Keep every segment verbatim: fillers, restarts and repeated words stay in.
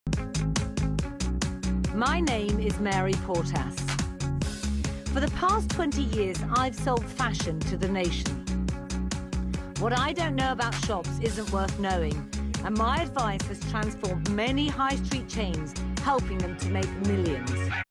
My name is Mary Portas. For the past twenty years, I've sold fashion to the nation. What I don't know about shops isn't worth knowing, and my advice has transformed many high street chains, helping them to make millions.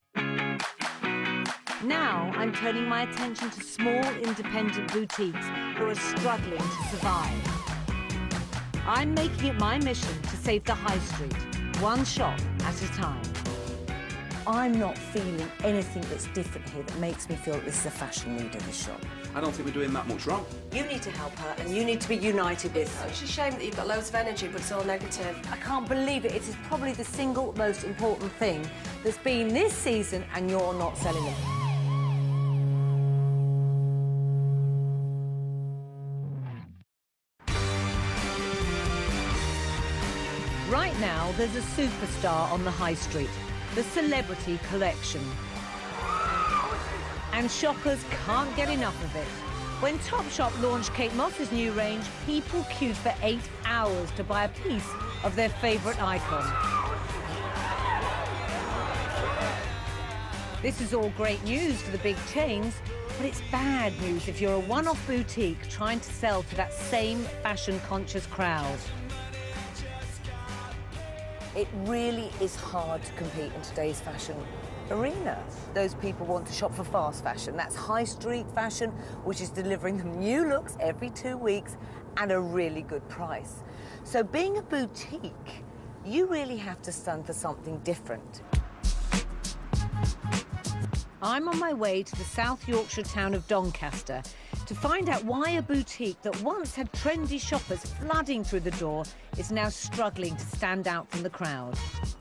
Now I'm turning my attention to small independent boutiques who are struggling to survive. I'm making it my mission to save the high street, one shop at a time. I'm not feeling anything that's different here that makes me feel that this is a fashion leader, this shop. I don't think we're doing that much wrong. You need to help her and you need to be united with her. It's a shame that you've got loads of energy, but it's all negative. I can't believe it. It is probably the single most important thing that's been this season and you're not selling them. Right now, there's a superstar on the high street, the Celebrity Collection. And shoppers can't get enough of it. When Topshop launched Kate Moss's new range, people queued for eight hours to buy a piece of their favourite icon. This is all great news for the big chains, but it's bad news if you're a one-off boutique trying to sell to that same fashion-conscious crowd. It really is hard to compete in today's fashion arena. Those people want to shop for fast fashion. That's high street fashion, which is delivering them new looks every two weeks at a really good price. So being a boutique, you really have to stand for something different. I'm on my way to the South Yorkshire town of Doncaster to find out why a boutique that once had trendy shoppers flooding through the door is now struggling to stand out from the crowd.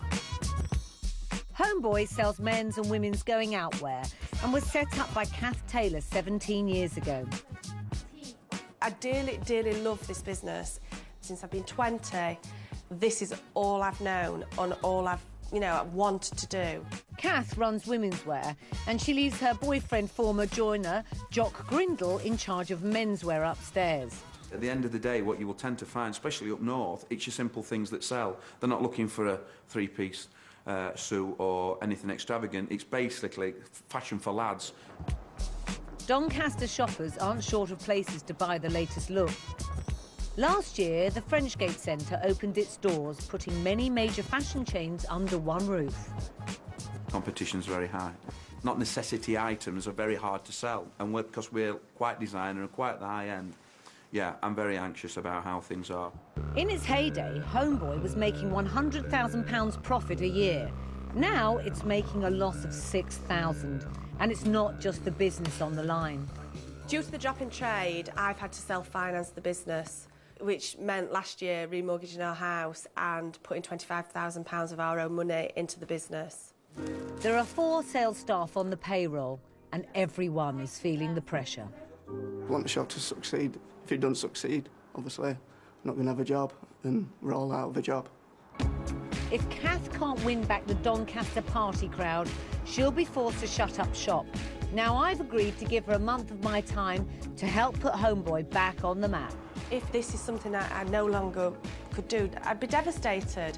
Homeboy sells men's and women's going out wear and was set up by Cath Taylor seventeen years ago. I dearly, dearly love this business. Since I've been twenty, this is all I've known and all I've, you know, wanted to do. Cath runs women's wear and she leaves her boyfriend, former joiner, Jock in charge of menswear upstairs. At the end of the day, what you will tend to find, especially up north, it's your simple things that sell. They're not looking for a three-piece uh, suit or anything extravagant. It's basically fashion for lads. Doncaster shoppers aren't short of places to buy the latest look. Last year, the Frenchgate Centre opened its doors, putting many major fashion chains under one roof. Competition's very high. Not necessity items are very hard to sell, and we're, because we're quite designer and quite the high end, yeah, I'm very anxious about how things are. In its heyday, Homeboy was making one hundred thousand pounds profit a year. Now it's making a loss of six thousand pounds, and it's not just the business on the line. Due to the drop in trade, I've had to self-finance the business, which meant last year remortgaging our house and putting twenty-five thousand pounds of our own money into the business. There are four sales staff on the payroll, and everyone is feeling the pressure. I want the shop to succeed. If it doesn't succeed, obviously, I'm not going to have a job, and we're all out of a job. If Cath can't win back the Doncaster party crowd, she'll be forced to shut up shop. Now I've agreed to give her a month of my time to help put Homeboy back on the map. If this is something I, I no longer could do, I'd be devastated.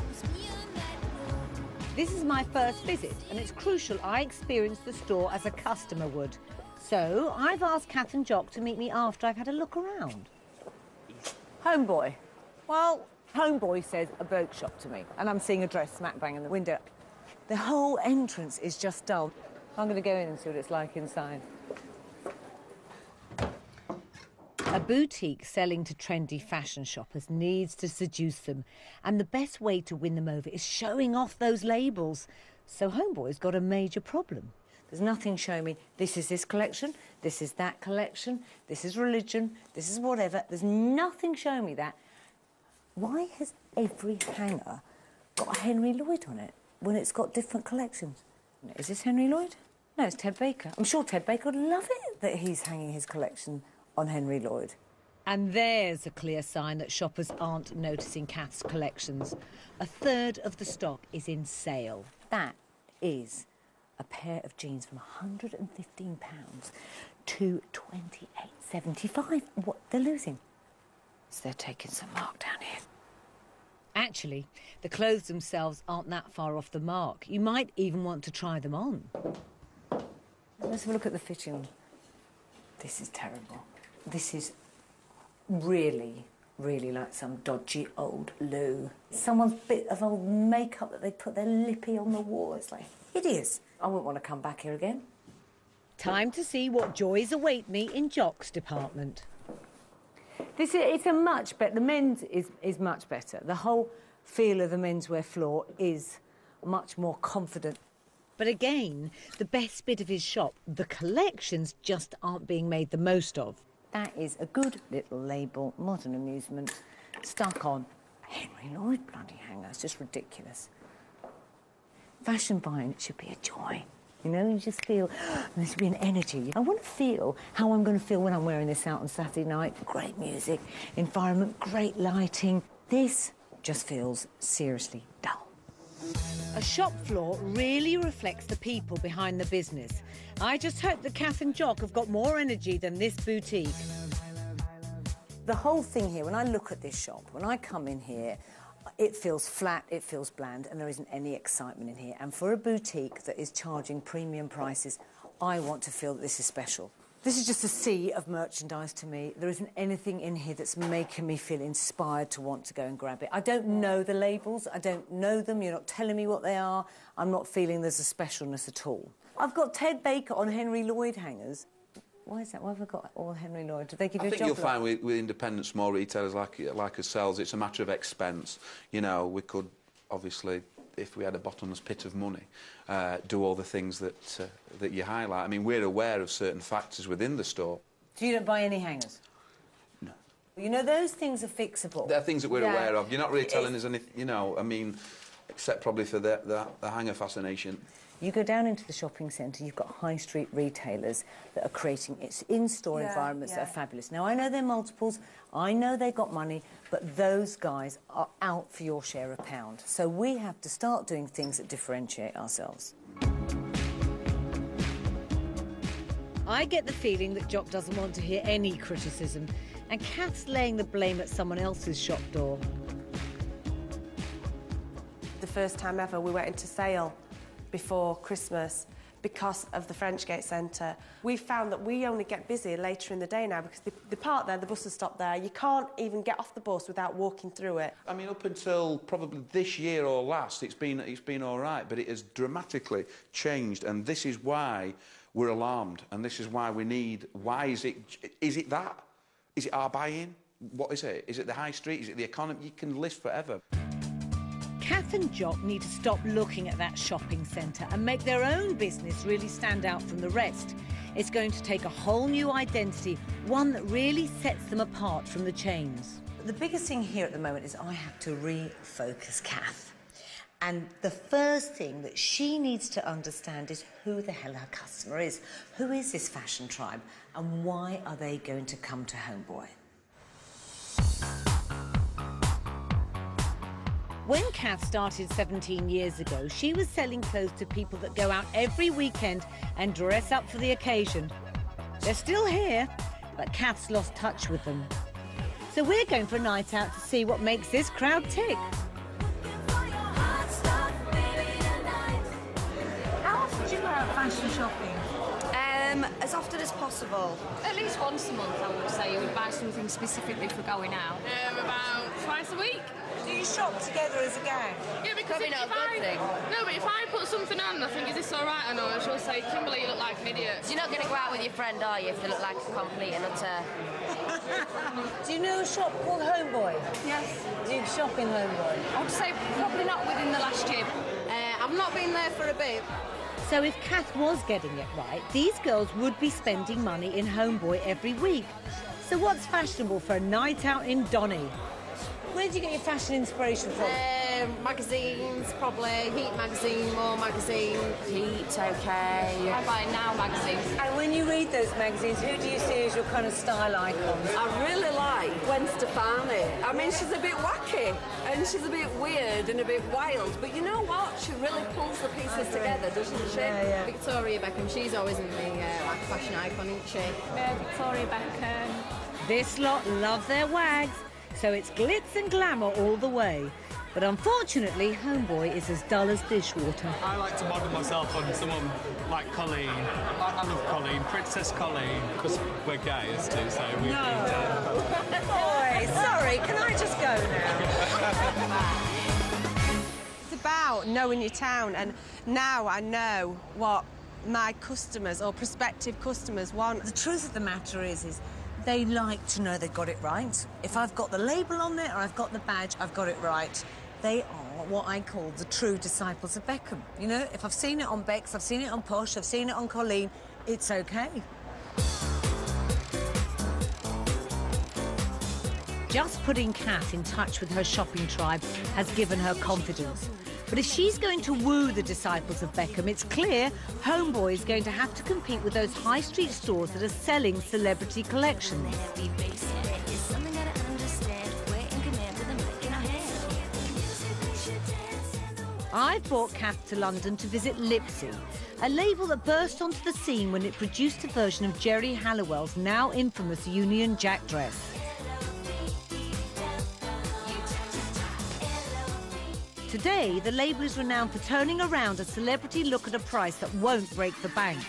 This is my first visit, and it's crucial I experience the store as a customer would. So I've asked Cath and Jock to meet me after I've had a look around. Homeboy. Well, Homeboy says a bloke shop to me, and I'm seeing a dress smack bang in the window. The whole entrance is just dull. I'm going to go in and see what it's like inside. A boutique selling to trendy fashion shoppers needs to seduce them, and the best way to win them over is showing off those labels. So Homeboy's got a major problem. There's nothing showing me this is this collection, this is that collection, this is religion, this is whatever. There's nothing showing me that. Why has every hanger got a Henry Lloyd on it when it's got different collections? Is this Henry Lloyd? No, it's Ted Baker. I'm sure Ted Baker would love it that he's hanging his collection on Henry Lloyd. And there's a clear sign that shoppers aren't noticing Cath's collections. A third of the stock is in sale. That is a pair of jeans from one hundred and fifteen pounds to twenty-eight seventy-five. What they're losing. So they're taking some markdown here. Actually, the clothes themselves aren't that far off the mark. You might even want to try them on. Let's have a look at the fitting. This is terrible. This is really, really like some dodgy old loo. Someone's bit of old makeup that they put their lippy on the wall. It's like hideous. I wouldn't want to come back here again. Time to see what joys await me in Jock's department. This is, it's a much better, the men's is, is much better. The whole feel of the menswear floor is much more confident. But again, the best bit of his shop, the collections just aren't being made the most of. That is a good little label, modern amusement, stuck on Henry Lloyd bloody hanger. It's just ridiculous. Fashion buying, it should be a joy. You know, you just feel, there should be an energy. I want to feel how I'm going to feel when I'm wearing this out on Saturday night. Great music, environment, great lighting. This just feels seriously dull. A shop floor really reflects the people behind the business. I just hope that Cath and Jock have got more energy than this boutique. The whole thing here, when I look at this shop, when I come in here, it feels flat, it feels bland, and there isn't any excitement in here. And for a boutique that is charging premium prices, I want to feel that this is special. This is just a sea of merchandise to me. There isn't anything in here that's making me feel inspired to want to go and grab it. I don't know the labels, I don't know them, you're not telling me what they are. I'm not feeling there's a specialness at all. I've got Ted Baker on Henry Lloyd hangers. Why is that? Why have I got all Henry Lloyd? Did they give you a job? I think you'll find with, with independent small retailers like like ourselves, it's a matter of expense. You know, we could obviously, if we had a bottomless pit of money, uh, do all the things that uh, that you highlight. I mean, we're aware of certain factors within the store. So you don't buy any hangers? No. You know, those things are fixable. They're things that we're yeah. aware of. You're not really telling us anything, you know, I mean, except probably for the, the, the hanger fascination. You go down into the shopping centre, you've got high street retailers that are creating its in-store yeah, environments yeah. that are fabulous. Now, I know they're multiples, I know they've got money, but those guys are out for your share a pound. So we have to start doing things that differentiate ourselves. I get the feeling that Jock doesn't want to hear any criticism, and Cath's laying the blame at someone else's shop door. The first time ever we went into sale before Christmas because of the Frenchgate Centre. We found that we only get busy later in the day now because they, they park there, the buses stop there. You can't even get off the bus without walking through it. I mean, up until probably this year or last, it's been, it's been all right, but it has dramatically changed, and this is why we're alarmed, and this is why we need... Why is it... Is it that? Is it our buy-in? What is it? Is it the high street? Is it the economy? You can list forever. Cath and Jock need to stop looking at that shopping centre and make their own business really stand out from the rest. It's going to take a whole new identity, one that really sets them apart from the chains. The biggest thing here at the moment is I have to refocus Cath. And the first thing that she needs to understand is who the hell her customer is. Who is this fashion tribe? And why are they going to come to Homeboy? When Cath started seventeen years ago, she was selling clothes to people that go out every weekend and dress up for the occasion. They're still here, but Cath's lost touch with them. So we're going for a night out to see what makes this crowd tick. How often do you go out fashion shopping? Um, as often as possible. At least once a month, I would say. You would buy something specifically for going out. Um, about twice a week. Do you shop together as a gang? Yeah, because Probably if, not if a good I, thing. No, but if I put something on and I think, is this all right or not, she'll say, Kimberly, you look like an idiot. You're not going to go out with your friend, are you, if they look like a complete and utter... Do you know a shop called Homeboy? Yes. Do you shop in Homeboy? I would say probably not within the last year. Uh, I've not been there for a bit. So if Cath was getting it right, these girls would be spending money in Homeboy every week. So what's fashionable for a night out in Donny? Where do you get your fashion inspiration from? Um, magazines, probably. Heat magazine, More magazine. Heat, okay. I buy Now magazines. And when you read those magazines, who do you see as your kind of style icons? I really like Gwen Stefani. I mean, she's a bit wacky and she's a bit weird and a bit wild, but you know what? She really pulls the pieces together, doesn't she? Yeah, yeah. Victoria Beckham, she's always in the uh, like fashion icon, isn't she? Yeah, Victoria Beckham. This lot love their wags, so it's glitz and glamour all the way. But unfortunately, Homeboy is as dull as dishwater. I like to model myself on someone like Colleen. I, I love Colleen, Princess Colleen, because we're gay as two, so we... No. Boy, sorry, can I just go now? It's about knowing your town, and now I know what my customers or prospective customers want. The truth of the matter is, is they like to know they got it right. If I've got the label on there or I've got the badge, I've got it right. They are what I call the true disciples of Beckham. You know, if I've seen it on Bex, I've seen it on Posh, I've seen it on Colleen, it's OK. Just putting Cath in touch with her shopping tribe has given her confidence. But if she's going to woo the disciples of Beckham, it's clear Homeboy is going to have to compete with those high street stores that are selling celebrity collections. I've brought Cath to London to visit Lipsy, a label that burst onto the scene when it produced a version of Jerry Halliwell's now infamous Union Jack dress. Today, the label is renowned for turning around a celebrity look at a price that won't break the bank.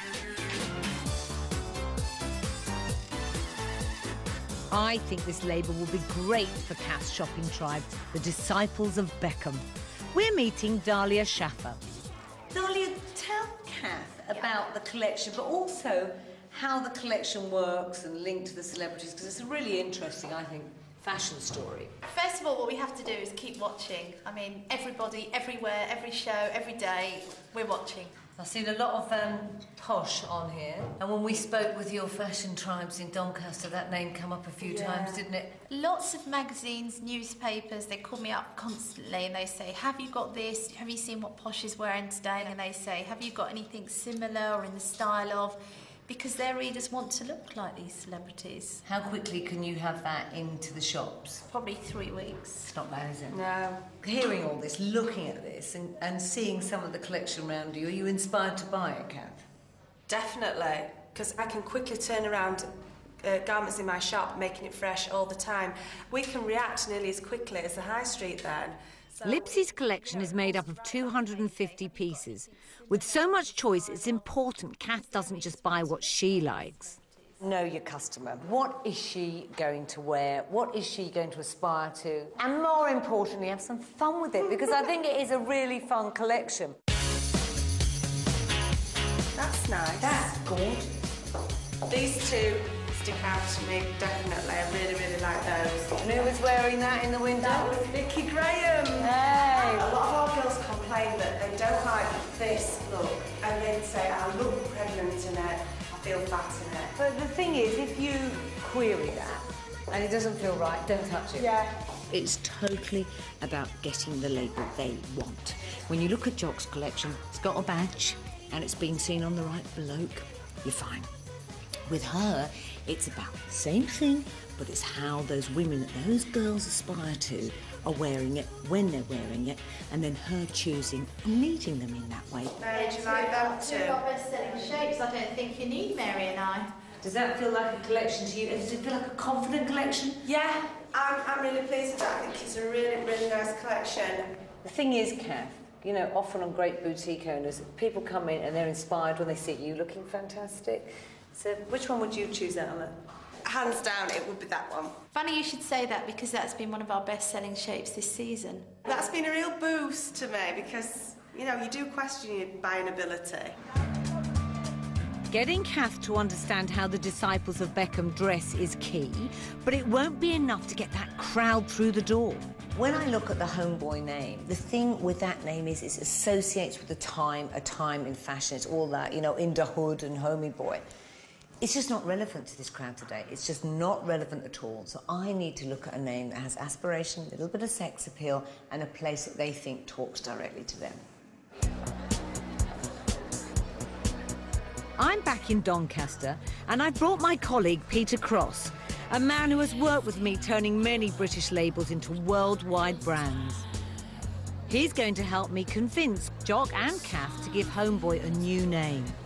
I think this label will be great for Cath's shopping tribe, the Disciples of Beckham. We're meeting Dahlia Schaffer. Dahlia, tell Cath about the collection, but also how the collection works and linked to the celebrities, because it's a really interesting, I think, fashion story. First of all, what we have to do is keep watching. I mean, everybody, everywhere, every show, every day, we're watching. I've seen a lot of um, Posh on here, and when we spoke with your fashion tribes in Doncaster, that name came up a few yeah. times, didn't it? Lots of magazines, newspapers, they call me up constantly and they say, have you got this? Have you seen what Posh is wearing today? And they say, have you got anything similar or in the style of? Because their readers want to look like these celebrities. How quickly can you have that into the shops? Probably three weeks. It's not bad, is it? No. Hearing all this, looking at this, and, and seeing some of the collection around you, are you inspired to buy it, Cath? Definitely, because I can quickly turn around uh, garments in my shop, making it fresh all the time. We can react nearly as quickly as the high street then. So Lipsy's collection is made up of two hundred and fifty pieces. With so much choice, it's important Cath doesn't just buy what she likes. Know your customer. What is she going to wear? What is she going to aspire to? And more importantly, have some fun with it, because I think it is a really fun collection. That's nice. That's gorgeous. These two stick out to me, definitely. I really, really like those. And who was wearing that in the window? That was Vicky Graham. Hey. A lot of our girls complain that they don't like this look, and then say, I look pregnant in it, I feel fat in it. But the thing is, if you query that and it doesn't feel right, don't touch it. Yeah. It's totally about getting the label they want. When you look at Jock's collection, it's got a badge and it's been seen on the right bloke, you're fine. With her, it's about the same thing, but it's how those women that those girls aspire to are wearing it, when they're wearing it, and then her choosing and meeting them in that way. Mary, do you like that too? We've got best-selling shapes. I don't think you need Mary and I. Does that feel like a collection to you? Does it feel like a confident collection? Yeah, I'm, I'm really pleased with that. I think it's a really, really nice collection. The thing is, Cath, you know, often on great boutique owners, people come in and they're inspired when they see you looking fantastic. So which one would you choose out of that? Hands down, it would be that one. Funny you should say that, because that's been one of our best-selling shapes this season. That's been a real boost to me, because, you know, you do question your buying ability. Getting Cath to understand how the Disciples of Beckham dress is key, but it won't be enough to get that crowd through the door. When I look at the Homeboy name, the thing with that name is it associates with the time, a time in fashion. It's all that, you know, in the hood and Homeboy. It's just not relevant to this crowd today. It's just not relevant at all. So I need to look at a name that has aspiration, a little bit of sex appeal, and a place that they think talks directly to them. I'm back in Doncaster, and I've brought my colleague Peter Cross, a man who has worked with me turning many British labels into worldwide brands. He's going to help me convince Jock and Cath to give Homeboy a new name.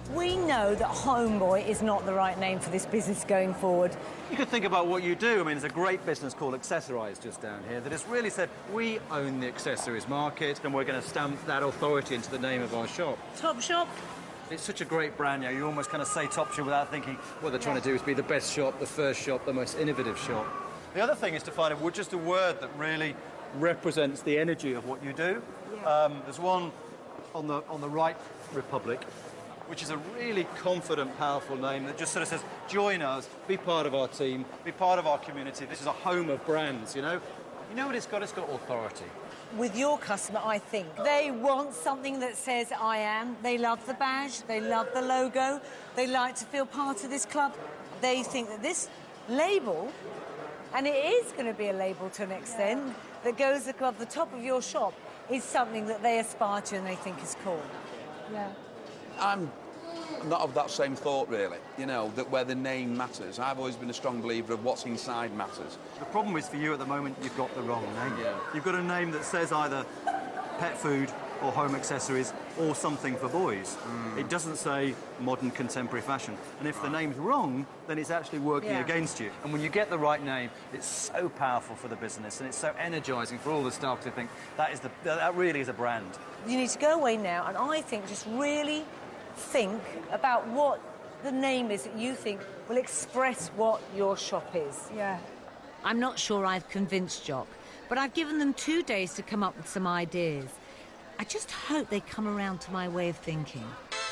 We know that Homeboy is not the right name for this business going forward. You could think about what you do. I mean, there's a great business called Accessorise just down here that has really said, we own the accessories market and we're going to stamp that authority into the name of our shop. Top shop. It's such a great brand, you know, you almost kind of say top shop without thinking what they're trying to do is be the best shop, the first shop, the most innovative shop. The other thing is to find a, just a word that really represents the energy of what you do. Yeah. Um, there's one on the, on the right, Republic, which is a really confident, powerful name that just sort of says, join us, be part of our team, be part of our community. This is a home of brands, you know? You know what it's got? It's got authority. With your customer, I think, they want something that says I am. They love the badge, they love the logo, they like to feel part of this club. They think that this label, and it is going to be a label to an extent, yeah. that goes above the top of your shop, is something that they aspire to and they think is cool. Yeah. I'm not of that same thought, really, you know, that where the name matters. I've always been a strong believer of what's inside matters. The problem is for you at the moment, you've got the wrong name. Yeah. You've got a name that says either pet food or home accessories or something for boys. Mm. It doesn't say modern contemporary fashion. And if the name's wrong, then it's actually working yeah. against you. And when you get the right name, it's so powerful for the business and it's so energising for all the staff to think that is the that really is a brand. You need to go away now and I think just really think about what the name is that you think will express what your shop is. Yeah. I'm not sure I've convinced Jock, but I've given them two days to come up with some ideas. I just hope they come around to my way of thinking.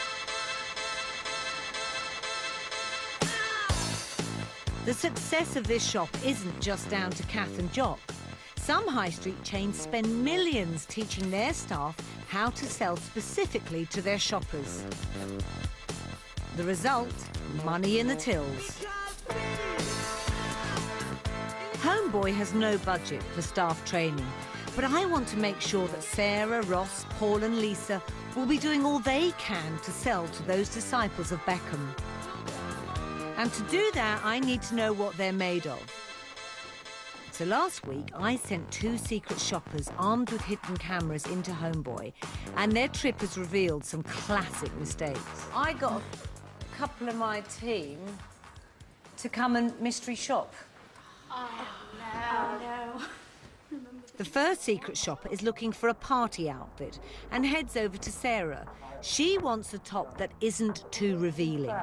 The success of this shop isn't just down to Cath and Jock. Some high street chains spend millions teaching their staff how to sell specifically to their shoppers. The result, money in the tills. Homeboy has no budget for staff training, but I want to make sure that Sarah, Ross, Paul and Lisa will be doing all they can to sell to those disciples of Beckham. And to do that, I need to know what they're made of. So last week, I sent two secret shoppers armed with hidden cameras into Homeboy, and their trip has revealed some classic mistakes. I got a couple of my team to come and mystery shop. Oh, no. Oh, no. The first secret shopper is looking for a party outfit and heads over to Sarah. She wants a top that isn't too revealing.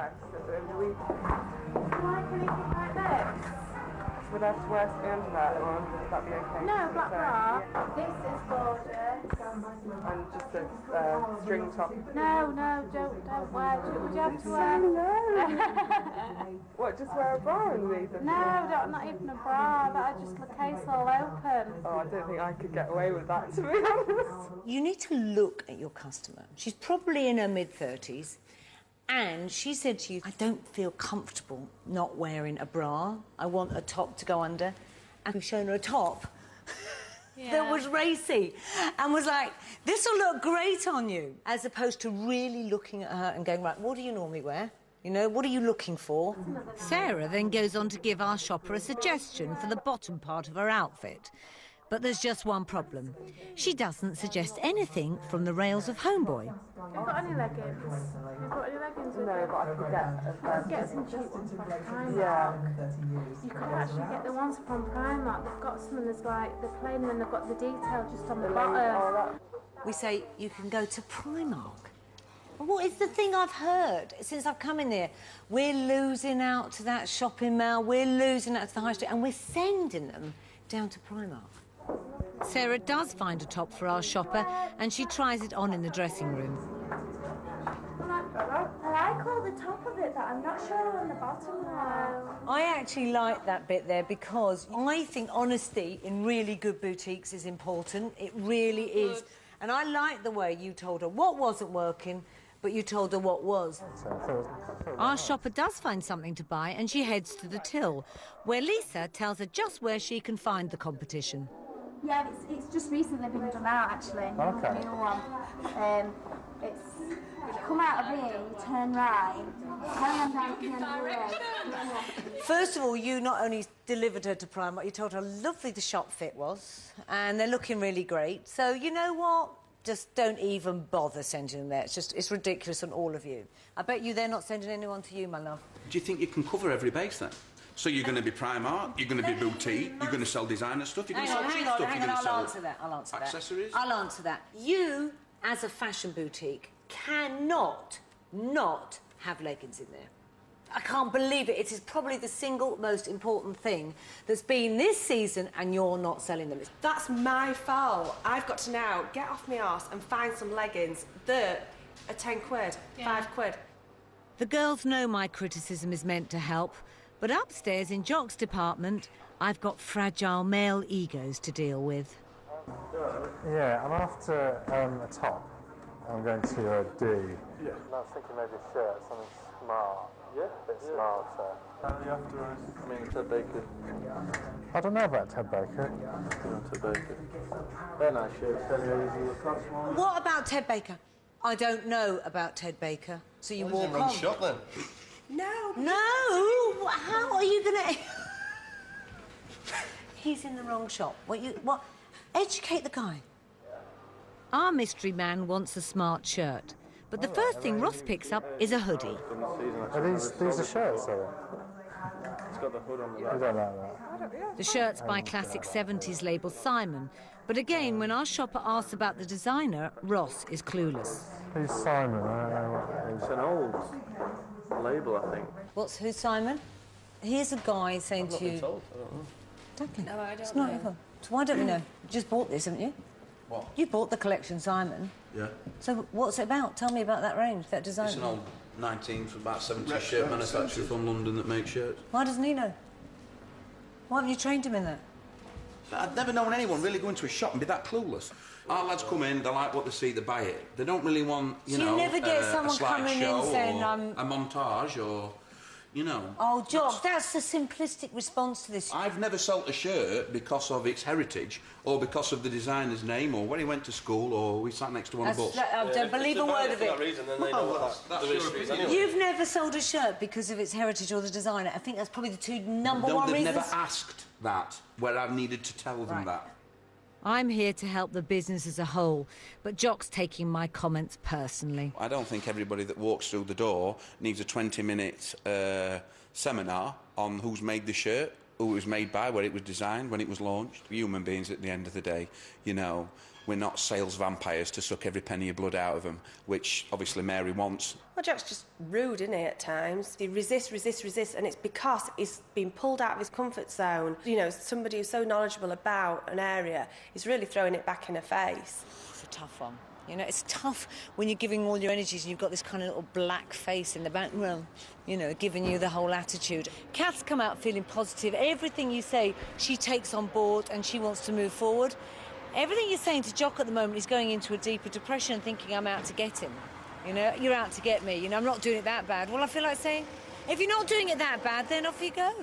Would I have to wear something under that, or would that be okay? No, black bra. This is gorgeous. And just a uh, string top? No, no, don't, don't wear. Would you have to wear? No. What, just wear a bra underneath it? No, don't, not even a bra. That'd just the case all open. Oh, I don't think I could get away with that, to be honest. You need to look at your customer. She's probably in her mid thirties. And she said to you, I don't feel comfortable not wearing a bra. I want a top to go under. And we've shown her a top yeah. that was racy and was like, this will look great on you. As opposed to really looking at her and going, right, what do you normally wear? You know, what are you looking for? Sarah then goes on to give our shopper a suggestion for the bottom part of her outfit. But there's just one problem. She doesn't suggest anything from the rails of Homeboy. Have you got any leggings? Have you got any leggings with No, you? but I could get... Let's get some cheap ones from Primark. Yeah. You could actually get the ones from Primark. They've got some that's like, they're plain and they've got the detail just on the, the bottom. We say you can go to Primark. What is the thing I've heard since I've come in there? We're losing out to that shopping mall, we're losing out to the high street, and we're sending them down to Primark. Sarah does find a top for our shopper, and she tries it on in the dressing room. I like all the top of it, but I'm not sure on the bottom now. I actually like that bit there because I think honesty in really good boutiques is important. It really is. And I like the way you told her what wasn't working, but you told her what was. Our shopper does find something to buy, and she heads to the till, where Lisa tells her just where she can find the competition. Yeah, it's, it's just recently been done out, actually. Okay. New one. Um, it's, you come out of here, you turn right, carry on down to the end of the road. First of all, you not only delivered her to Primark, you told her how lovely the shop fit was, and they're looking really great. So, you know what? Just don't even bother sending them there. It's just, it's ridiculous on all of you. I bet you they're not sending anyone to you, my love. Do you think you can cover every base then? So you're going to be Primark, you're going to be boutique, you're going to sell designer stuff, you're going to sell cheap stuff, hang you're going on, to sell I'll answer that, I'll answer accessories? that. I'll answer that. You, as a fashion boutique, cannot not have leggings in there. I can't believe it. It is probably the single most important thing that's been this season, and you're not selling them. That's my fault. I've got to now get off my arse and find some leggings that are ten quid, yeah. five quid. The girls know my criticism is meant to help, but upstairs in Jock's department, I've got fragile male egos to deal with. Yeah, I'm after um, a top. I'm going to uh, do. Yeah. I was thinking maybe a shirt, something smart. Yeah, a bit yeah. smarter. How are you after us? I mean, Ted Baker. I don't know about Ted Baker. Yeah, Ted Baker. They're nice shirts. What about Ted Baker? I don't know about Ted Baker. So you well, walk in the wrong on. shop then. No. No. How are you gonna? He's in the wrong shop. What you? What? Educate the guy. Our mystery man wants a smart shirt, but the first thing Ross picks up is a hoodie. Are these, these are shirts, are they? It's got the hood on the back. I don't like that. The shirt's by classic seventies label Simon, but again, when our shopper asks about the designer, Ross is clueless. Who's Simon? I don't know what it is. It's an old label, I think. What's who's Simon? Here's a guy saying I've not to you... been told. I don't know. Exactly. No, I don't it's know. not ever. So why don't we know? You just bought this, haven't you? What? You bought the collection, Simon. Yeah. So what's it about? Tell me about that range, that design. It's an old nineteenth, about seventies shirt manufacturer from London that makes shirts. Why doesn't he know? Why haven't you trained him in that? I've never known anyone really go into a shop and be that clueless. Our lads come in, they like what they see, they buy it. They don't really want, you so know, you never get uh, someone a coming in saying, um, a montage or, you know. Oh, Jock, that's the simplistic response to this. I've never sold a shirt because of its heritage or because of the designer's name or where he went to school or we sat next to one That's, of us. That, I don't yeah, believe a word of it. For that reason, then they know what that's, that's your opinion. Anyway. You've never sold a shirt because of its heritage or the designer. I think that's probably the two number no, one they've reasons. never asked that where I've needed to tell them right. that. I'm here to help the business as a whole, but Jock's taking my comments personally. I don't think everybody that walks through the door needs a twenty minute uh, seminar on who's made the shirt, who it was made by, where it was designed, when it was launched. We're human beings at the end of the day, you know. We're not sales vampires to suck every penny of blood out of them, which obviously Mary wants. Well, Jock's just rude, isn't he, at times? He resists, resists, resists, and it's because he's been pulled out of his comfort zone. You know, somebody who's so knowledgeable about an area is really throwing it back in her face. It's a tough one. You know, it's tough when you're giving all your energies and you've got this kind of little black face in the background, you know, giving you the whole attitude. Cath's come out feeling positive. Everything you say, she takes on board and she wants to move forward. Everything you're saying to Jock at the moment is going into a deeper depression and thinking I'm out to get him. You know, you're out to get me. You know, I'm not doing it that bad. Well, I feel like saying, if you're not doing it that bad, then off you go.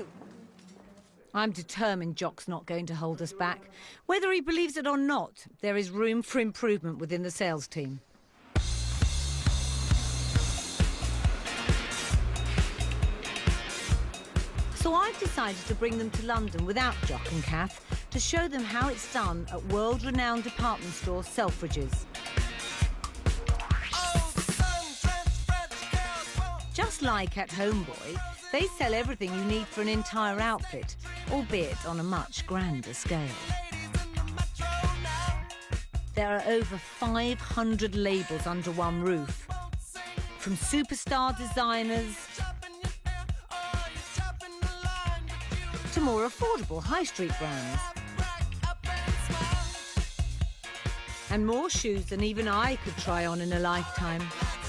I'm determined Jock's not going to hold us back. Whether he believes it or not, there is room for improvement within the sales team. So I've decided to bring them to London without Jock and Cath to show them how it's done at world-renowned department store Selfridges. Just like at Homeboy, they sell everything you need for an entire outfit, albeit on a much grander scale. There are over five hundred labels under one roof, from superstar designers to more affordable high street brands. And more shoes than even I could try on in a lifetime.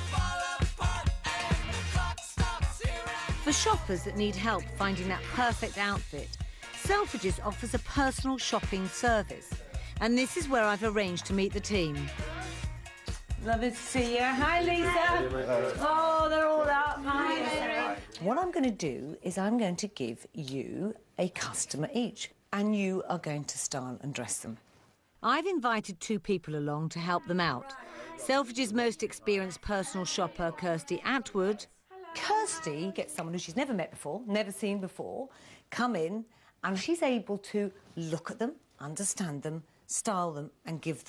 For shoppers that need help finding that perfect outfit, Selfridges offers a personal shopping service. And this is where I've arranged to meet the team. Lovely to see you. Hi, Lisa. Oh, they're all up. Hi, Mary. What I'm going to do is I'm going to give you a customer each, and you are going to style and dress them. I've invited two people along to help them out. Selfridges' most experienced personal shopper, Kirsty Atwood. Kirsty gets someone who she's never met before, never seen before, come in, and she's able to look at them, understand them, style them, and give them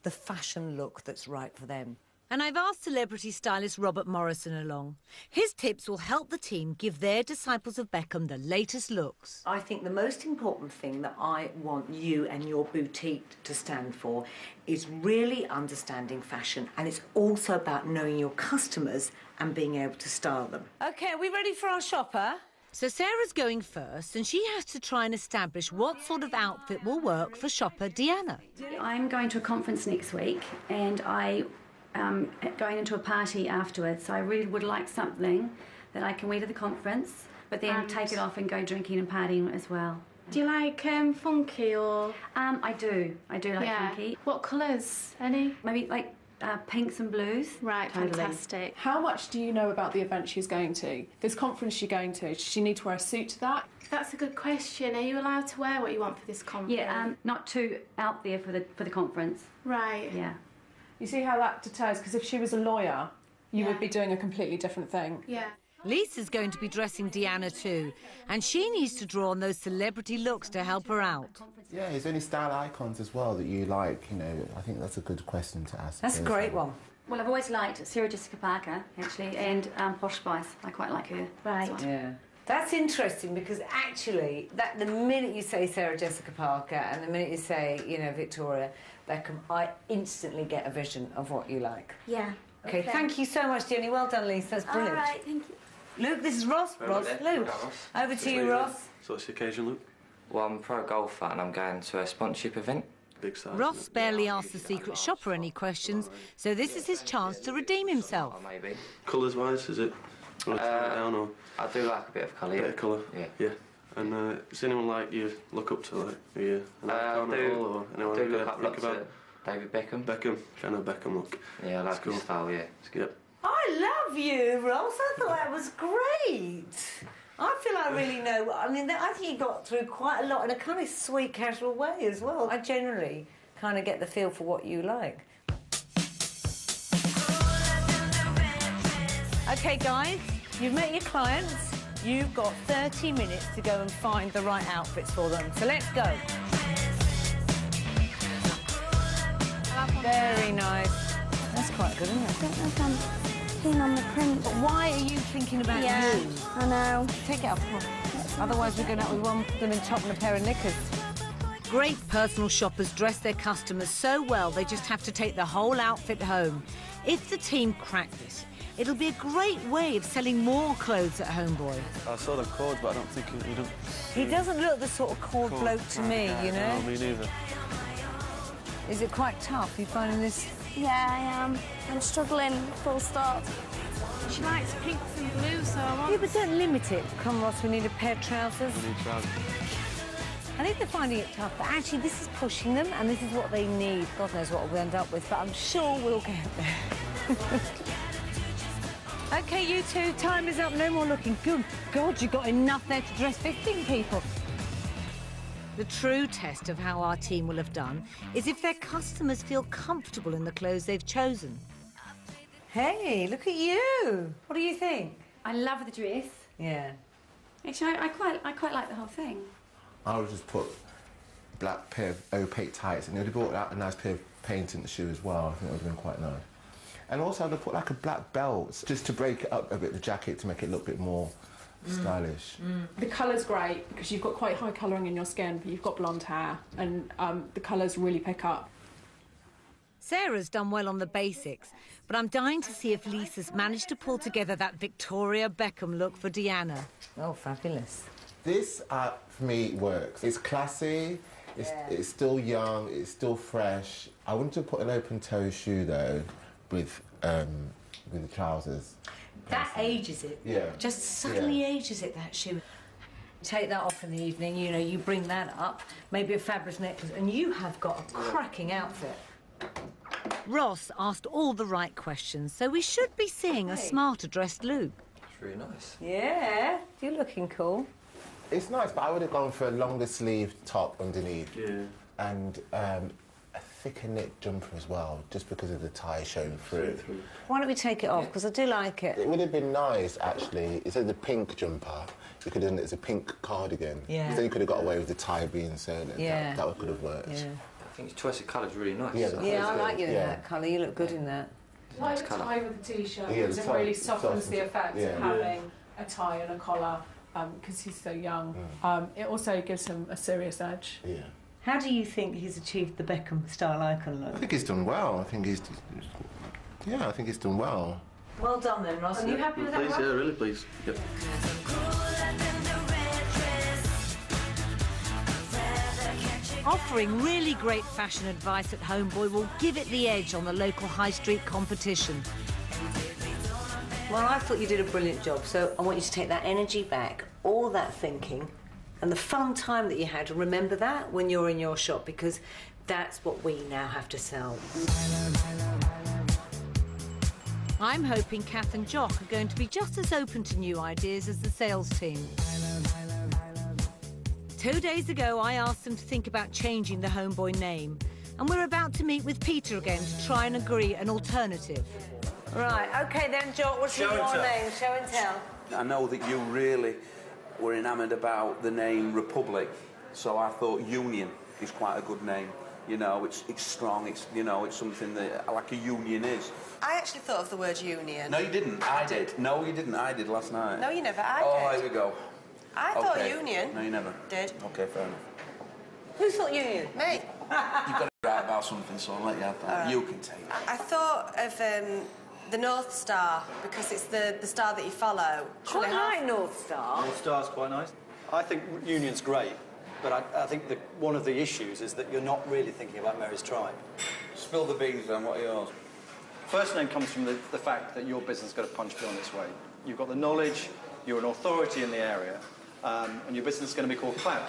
the fashion look that's right for them. And I've asked celebrity stylist Robert Morrison along. His tips will help the team give their disciples of Beckham the latest looks. I think the most important thing that I want you and your boutique to stand for is really understanding fashion, and it's also about knowing your customers and being able to style them. OK, are we ready for our shopper? So Sarah's going first, and she has to try and establish what sort of outfit will work for shopper Deanna. I'm going to a conference next week, and I um, going into a party afterwards, so I really would like something that I can wear to the conference, but then And- take it off and go drinking and partying as well. Do you like um, funky or...? Um, I do. I do like Yeah. funky. What colours? Any? Maybe like uh, pinks and blues. Right, Totally. fantastic. How much do you know about the event she's going to? This conference she's going to, does she need to wear a suit to that? That's a good question. Are you allowed to wear what you want for this conference? Yeah, um, not too out there for the for the conference. Right. Yeah. You see how that deters? Because if she was a lawyer, you Yeah. would be doing a completely different thing. Yeah. Lisa's going to be dressing Deanna too, and she needs to draw on those celebrity looks to help her out. Yeah, is there any style icons as well that you like? You know, I think that's a good question to ask. That's a great one. Well, I've always liked Sarah Jessica Parker, actually, and um, Posh Spice. I quite like her. Right. as well. Yeah. That's interesting because actually, that the minute you say Sarah Jessica Parker and the minute you say, you know, Victoria Beckham, I instantly get a vision of what you like. Yeah. Okay, Okay. thank you so much, Jenny. Well done, Lisa. That's brilliant. All right, thank you. Luke, this is Ross. Ross, Luke. Over to you, Ross. So what's the occasion, Luke? Well, I'm a pro golfer and I'm going to a sponsorship event. Big size. Ross barely asked the secret shopper any questions, so this is his chance to redeem himself. Maybe. Colours wise, is it? Or Uh, down or I do like a bit of colour. bit Yeah. of colour? Yeah. Yeah. And uh, is anyone like you look up to, like, are you an Uh, I icon at do, all, or anyone I do you look up think lots about? to David Beckham. Beckham, kind of Beckham look. Yeah, I like That's cool. his style, yeah. It's good. I love you, Ross. I thought that was great. I feel I really know. I mean, I think you got through quite a lot in a kind of sweet, casual way as well. I generally kind of get the feel for what you like. OK, guys, you've met your clients. You've got thirty minutes to go and find the right outfits for them. So let's go. Very nice. That's quite good, isn't it? I don't know if I'm keen on the print. But why are you thinking about Yeah, you? I know. Take it off. Come on. Otherwise, we're going out with one blooming top and a pair of knickers. Great personal shoppers dress their customers so well they just have to take the whole outfit home. If the team crack this, it'll be a great way of selling more clothes at Homeboy. I saw the cords, but I don't think he, he don't. He doesn't look the sort of cord bloke to me, you know? No, me neither. Is it quite tough? You finding this? Yeah, I am. I'm struggling, full stop. She likes pinks and blues, so I want... Yeah, but don't limit it. Come, Ross, we need a pair of trousers. We need trousers. I think they're finding it tough, but actually this is pushing them and this is what they need. God knows what we'll end up with, but I'm sure we'll get there. OK, you two, time is up. No more looking. Good God, you've got enough there to dress fifteen people. The true test of how our team will have done is if their customers feel comfortable in the clothes they've chosen. Hey, look at you. What do you think? I love the dress. Yeah. Actually, I, I quite I quite like the whole thing. I would just put black pair of opaque tights, and it would have brought out a nice pair of paint in the shoe as well. I think it would have been quite nice. And also, I'd have put like a black belt just to break it up a bit, the jacket, to make it look a bit more stylish. The colour's great because you've got quite high colouring in your skin, but you've got blonde hair, and um, the colours really pick up. Sarah's done well on the basics, but I'm dying to see if Lisa's managed to pull together that Victoria Beckham look for Deanna. Oh, fabulous. This, uh, for me, works. It's classy, it's, Yeah. it's still young, it's still fresh. I wanted to put an open-toe shoe, though, with, um, with the trousers. That ages it. Yeah. Just suddenly ages it, that shoe. Take that off in the evening, you know, you bring that up, maybe a fabric necklace, and you have got a cracking outfit. Ross asked all the right questions, so we should be seeing a smarter dressed Luke. It's really nice. Yeah, you're looking cool. It's nice, but I would have gone for a longer sleeve top underneath. Yeah. And um, a thicker knit jumper as well, just because of the tie showing through. Why don't we take it off? Because I do like it. It would have been nice, actually. Instead of the pink jumper, you could have done it as a pink cardigan. Yeah. Then you could have got away with the tie being sewn. Yeah. That, that could have worked. Yeah. think your choice of colour's really nice. Yeah, the Yeah, I colour's like good. you in Yeah. that colour. You look good in that. I like Nice a colour. tie with a t-shirt Yeah, because the it tie really softens softens the it. effect Yeah. of having a tie and a collar because he's so young. Um, it also gives him a serious edge. Yeah. How do you think he's achieved the Beckham style icon look? I think he's done well. I think he's... Yeah, I think he's done well. Well done then, Ross. Are you happy with that, Please, Ross? yeah, really please. Yep. Offering really great fashion advice at Homeboy will give it the edge on the local high street competition. Well, I thought you did a brilliant job, so I want you to take that energy back, all that thinking, and the fun time that you had, and remember that when you're in your shop, because that's what we now have to sell. I'm hoping Cath and Jock are going to be just as open to new ideas as the sales team. Two days ago, I asked them to think about changing the Homeboy name, and we're about to meet with Peter again to try and agree an alternative. Right, OK then, Jock, what's your name? Show and tell. I know that you really were enamoured about the name Republic, so I thought Union is quite a good name. You know, it's it's strong, it's, you know, it's something that, like a union is. I actually thought of the word union. No, you didn't. I, I did. did. No, you didn't. I did last night. No, you never. I oh, did. here we go. I okay. thought union. No, you never. Did. OK, fair enough. Who thought union? Me. You've got to write about something, so I'll let you have that. Right. You can take it. I thought of um, the North Star, because it's the, the star that you follow. Quite like North Star. North Star's quite nice. I think union's great, but I, I think the, one of the issues is that you're not really thinking about Mary's tribe. Spill the beans, then. What are yours? First name comes from the, the fact that your business has got to punch beyond its weight. You've got the knowledge, you're an authority in the area, um, and your business is going to be called Clout.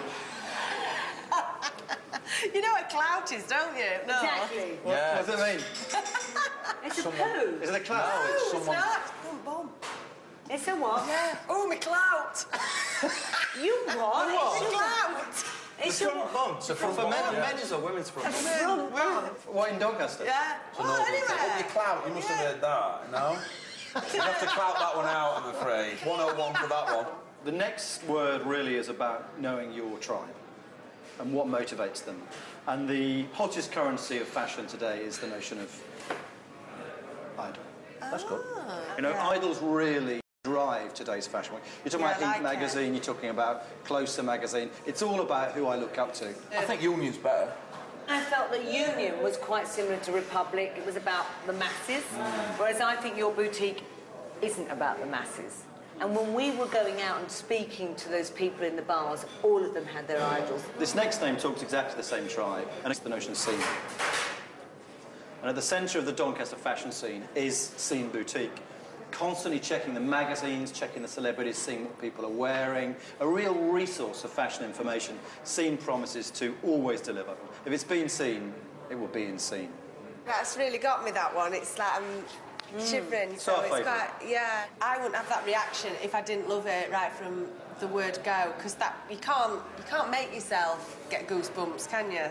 You know what clout is, don't you? No. Exactly. What, yeah. what does it mean? It's a someone, poo. Is it a clout? No, it's Oh, someone... it's not. Boom, boom. It's a what? Yeah. Oh, my clout. You what? What? It's a clout. It's Front a bum. So for, for men, yeah. men's or women's front? front bum. What, in Doncaster? Yeah. So Oh, no, anyway. your clout, you must have heard that, no? You have to clout that one out, I'm afraid. one oh one for that one. The next word really is about knowing your tribe and what motivates them. And the hottest currency of fashion today is the notion of idol. That's good. You know, yeah. idols really drive today's fashion. You're talking Yeah, about I Heat like magazine, you're talking about Closer magazine. It's all about who I look up to. I think Union's better. I felt that Union was quite similar to Republic. It was about the masses, whereas I think your boutique isn't about the masses. And when we were going out and speaking to those people in the bars, all of them had their idols. This next name talks exactly the same tribe, and it's the notion of scene. And at the centre of the Doncaster fashion scene is Scene Boutique. Constantly checking the magazines, checking the celebrities, seeing what people are wearing. A real resource of fashion information. Scene promises to always deliver. If it's been seen, it will be in Scene. That's really got me, that one. It's like I'm shivering. It's So our it's favourite. quite, yeah. I wouldn't have that reaction if I didn't love it right from the word go, because that you can't you can't make yourself get goosebumps, can you?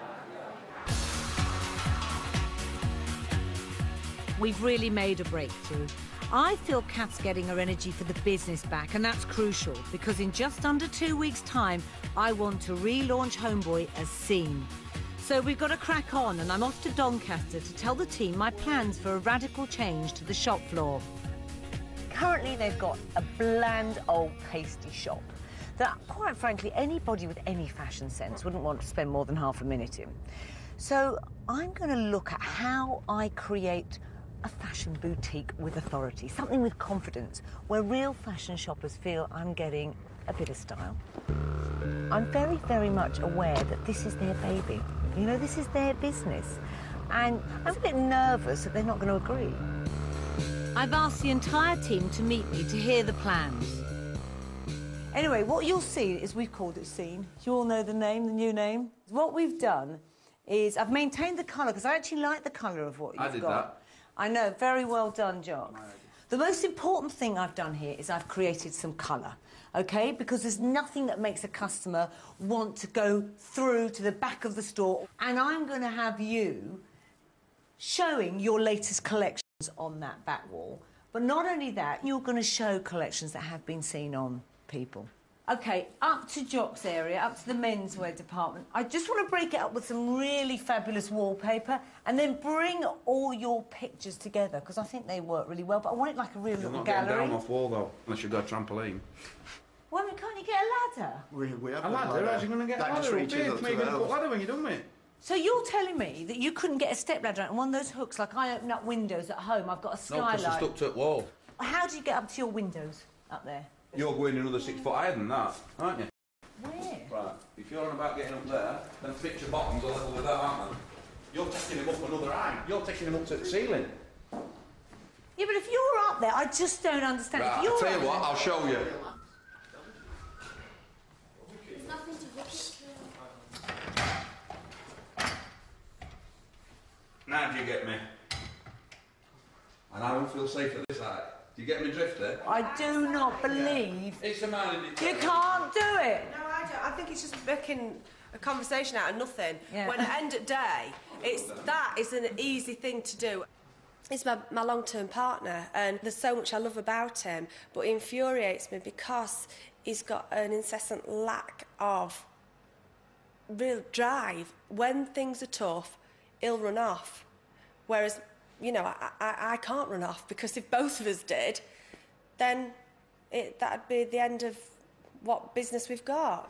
We've really made a breakthrough. I feel Cath's getting her energy for the business back, and that's crucial, because in just under two weeks' time, I want to relaunch Homeboy as Scene. So we've got to crack on, and I'm off to Doncaster to tell the team my plans for a radical change to the shop floor. Currently, they've got a bland old pasty shop that, quite frankly, anybody with any fashion sense wouldn't want to spend more than half a minute in. So I'm going to look at how I create a fashion boutique with authority, something with confidence, where real fashion shoppers feel I'm getting a bit of style. I'm very, very much aware that this is their baby. You know, this is their business. And I'm a bit nervous that they're not going to agree. I've asked the entire team to meet me to hear the plans. Anyway, what you'll see is we've called it Scene. You all know the name, the new name. What we've done is I've maintained the colour, because I actually like the colour of what you've got. I did that. I know, very well done, Jock. The most important thing I've done here is I've created some colour, OK? Because there's nothing that makes a customer want to go through to the back of the store. And I'm going to have you showing your latest collections on that back wall. But not only that, you're going to show collections that have been seen on people. OK, up to Jock's area, up to the menswear department. I just want to break it up with some really fabulous wallpaper and then bring all your pictures together, because I think they work really well, but I want it like a real You're little not gallery. getting down off wall, though, unless you've got a trampoline. Well, can't you get a ladder? We, we have A ladder? How's you going to get that a just ladder? reaches up Up to you're going to those. put ladder when you're done with it. So you're telling me that you couldn't get a stepladder out and one of those hooks, like I open up windows at home, I've got a No, skylight. because it's stuck to the wall. How do you get up to your windows up there? You're going another six foot higher than that, aren't you? Where? Right. If you're on about getting up there, then picture bottoms are level with that, aren't they? You're taking him up another height. You're taking him up to the ceiling. Yeah, but if you're up there, I just don't understand. Right, if you're I'll tell up you what, there... I'll show you. There's nothing to hook it to. Now do you get me? And I don't feel safe at this height. Do you get me drift there? I do not believe... It's a man in You can't do it! No, I don't. I think it's just making a conversation out of nothing. Yeah. When at the end of the day, it's, that is an easy thing to do. He's my, my long-term partner, and there's so much I love about him, but it infuriates me because he's got an incessant lack of real drive. When things are tough, he'll run off. Whereas, you know, I, I, I can't run off, because if both of us did, then it, that'd be the end of what business we've got.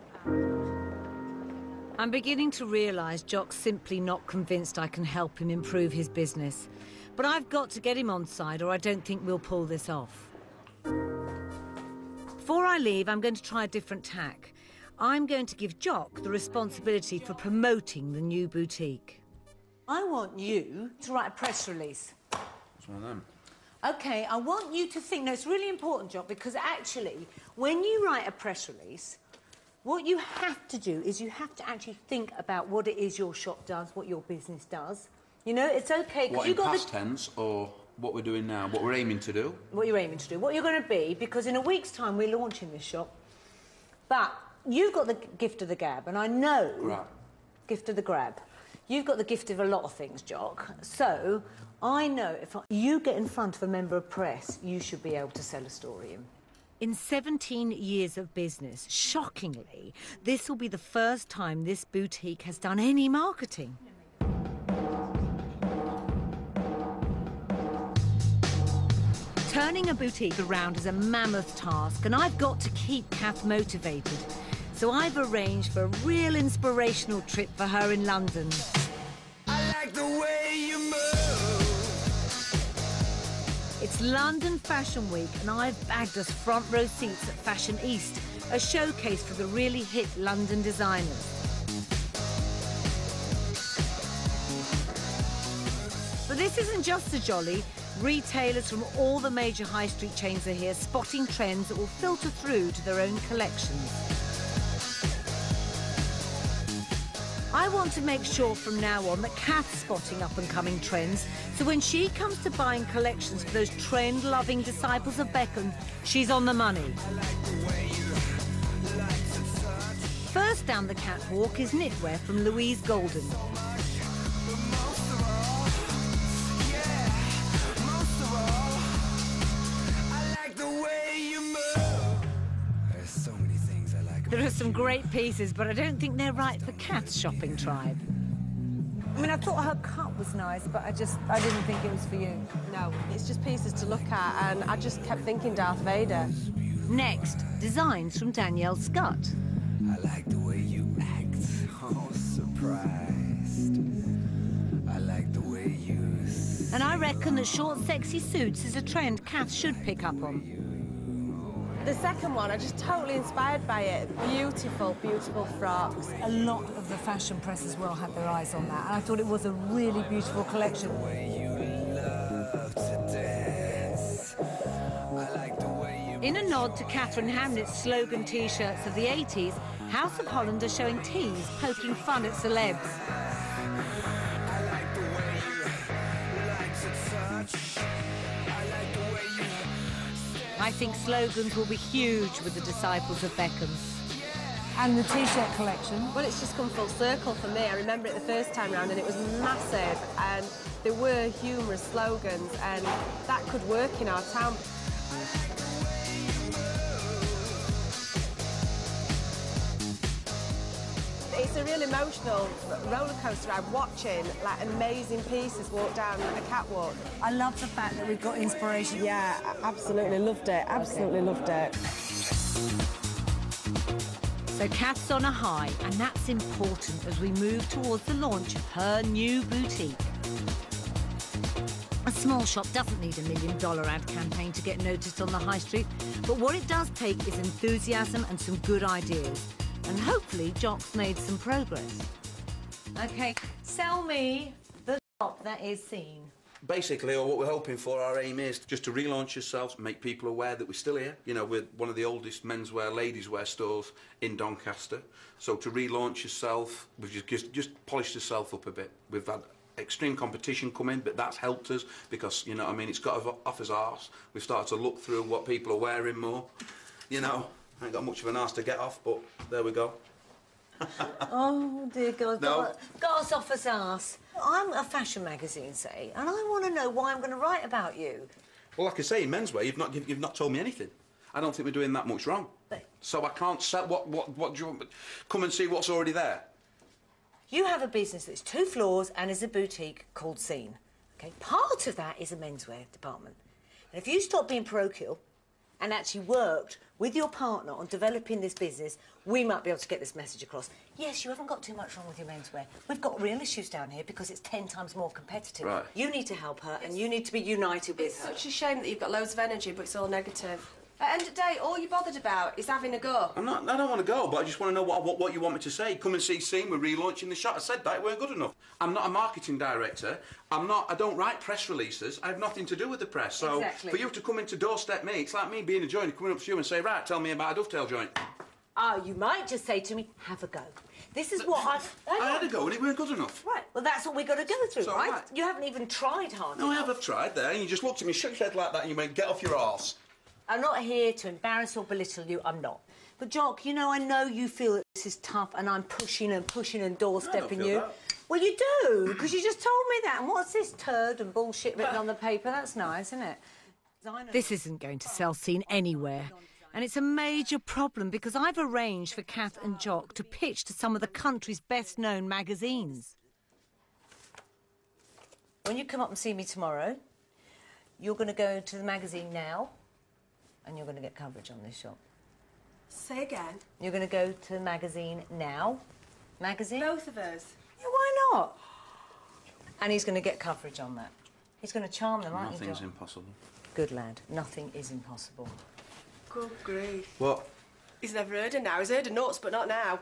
I'm beginning to realise Jock's simply not convinced I can help him improve his business. But I've got to get him on side or I don't think we'll pull this off. Before I leave, I'm going to try a different tack. I'm going to give Jock the responsibility for promoting the new boutique. I want you to write a press release. It's one of them. OK, I want you to think... No, it's really important, Jock, because actually, when you write a press release, what you have to do is you have to actually think about what it is your shop does, what your business does. You know, it's OK, because What, you've in got past the... tense, or what we're doing now, what we're aiming to do? What you're aiming to do, what you're going to be, because in a week's time we're launching this shop. But you've got the gift of the gab, and I know... Right. Gift of the grab. You've got the gift of a lot of things, Jock. So, I know if you get in front of a member of press, you should be able to sell a story in. In seventeen years of business, shockingly, this will be the first time this boutique has done any marketing. Turning a boutique around is a mammoth task, and I've got to keep Cath motivated. So I've arranged for a real inspirational trip for her in London. I like the way you move. It's London Fashion Week, and I've bagged us front row seats at Fashion East, a showcase for the really hit London designers. But this isn't just a jolly. Retailers from all the major high street chains are here, spotting trends that will filter through to their own collections. I want to make sure from now on that Cath's spotting up-and-coming trends, so when she comes to buying collections for those trend-loving disciples of Beckham, she's on the money. First down the catwalk is knitwear from Louise Golden. There are some great pieces, but I don't think they're right for Cath's shopping tribe. I mean, I thought her cut was nice, but I just, I didn't think it was for you. No, it's just pieces to look at, and I just kept thinking Darth Vader. Next, designs from Danielle Scott. I like the way you act, oh, surprised. I like the way you... And I reckon that short, sexy suits is a trend Cath should pick up on. The second one, I'm just totally inspired by it. Beautiful, beautiful frocks. A lot of the fashion press as well had their eyes on that, and I thought it was a really beautiful collection. In a nod to Catherine Hamnett's slogan T-shirts of the eighties, House of Holland are showing tees poking fun at celebs. I think slogans will be huge with the disciples of Beckham. And the T-shirt collection? Well, it's just come full circle for me. I remember it the first time round, and it was massive, and there were humorous slogans, and that could work in our town. it's a real emotional roller coaster ride watching like amazing pieces walk down a catwalk. I love the fact that we've got inspiration. Yeah, absolutely loved it. Absolutely okay. loved it. So Cath's on a high, and that's important as we move towards the launch of her new boutique. A small shop doesn't need a million dollar ad campaign to get noticed on the high street, but what it does take is enthusiasm and some good ideas. And hopefully Jock's made some progress. OK, sell me the shop that is seen. Basically, or what we're hoping for, our aim is just to relaunch yourselves, make people aware that we're still here. You know, we're one of the oldest menswear, ladieswear stores in Doncaster. So to relaunch yourself, we've just, just, just polished yourself up a bit. We've had extreme competition come in, but that's helped us because, you know what I mean, it's got off his arse. We've started to look through what people are wearing more. You know, I ain't got much of an arse to get off, but there we go. Oh, dear God. No. Got, got us off his arse. I'm a fashion magazine, say, and I want to know why I'm going to write about you. Well, like I say, in menswear, you've not, you've not told me anything. I don't think we're doing that much wrong. But so I can't sell... What, what, what do you want... Come and see what's already there. You have a business that's two floors and is a boutique called Scene. OK, part of that is a menswear department. And if you stop being parochial and actually worked with your partner on developing this business, we might be able to get this message across. Yes, you haven't got too much wrong with your menswear. We've got real issues down here because it's ten times more competitive. Right. You need to help her and you need to be united with It's her. such a shame that you've got loads of energy, but it's all negative. At the end of the day, all you're bothered about is having a go. I'm not, I don't want to go, but I just want to know what, what, what you want me to say. Come and see Scene, we're relaunching the shop. I said that, it weren't good enough. I'm not a marketing director. I'm not, I don't write press releases. I have nothing to do with the press. So exactly. For you to come in to doorstep me, it's like me being a joiner, coming up to you and say, right, tell me about a dovetail joint. Oh, you might just say to me, have a go. This is what I... I had a go and it weren't good enough. Right, well, that's what we've got to go through, So, right? right? You haven't even tried hard No, I enough. have, I've tried there, and you just looked at me, shook your head like that, and you went, get off your arse. I'm not here to embarrass or belittle you, I'm not. But, Jock, you know, I know you feel that this is tough and I'm pushing and pushing and doorstepping feel you. that. Well, you do, because you just told me that. And what's this turd and bullshit written on the paper? That's nice, isn't it? This isn't going to sell Scene anywhere. And it's a major problem because I've arranged for Cath and Jock to pitch to some of the country's best-known magazines. When you come up and see me tomorrow, you're going to go to the magazine Now and you're going to get coverage on this shop. Say again. You're going to go to the magazine Now. Magazine? Both of us. Yeah, why not? And he's going to get coverage on that. He's going to charm them, aren't you, Nothing's Jock? impossible. Good lad. Nothing is impossible. Good grief. What? He's never heard of Now. He's heard of Nuts, but not Now.